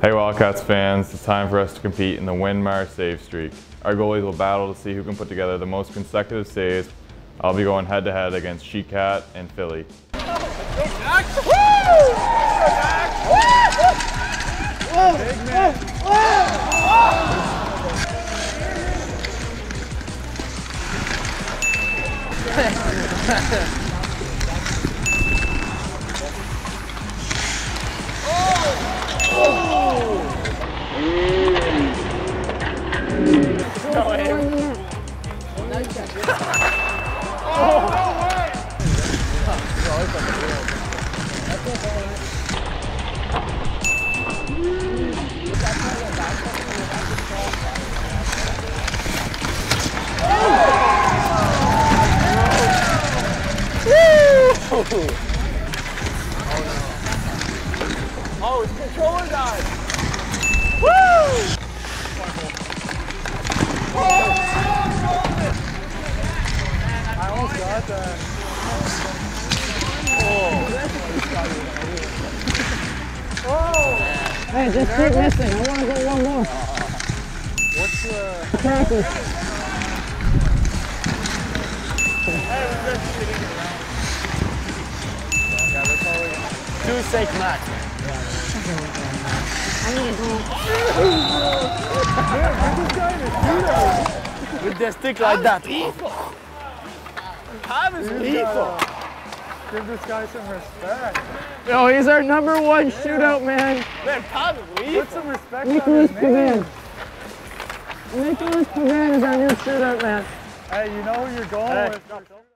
Hey Wildcats fans, it's time for us to compete in the Winmar save streak. Our goalies will battle to see who can put together the most consecutive saves. I'll be going head to head against Sheehan and Filion. Oh, his controller died! Woo! I almost got that. Hey, just keep missing. I want to go one more. What's the... Practice. Hey, we're just sitting around. Yeah, that's all we... 2 sake max. I'm going to go. With the stick like that. Pam is lethal. Give this guy some respect. Yo, he's our #1 shootout man. Man, Pam is lethal. Put some respect Nicholas on his name. Pavan. Nicholas Pavan is our new shootout man. Hey, you know who you're going with.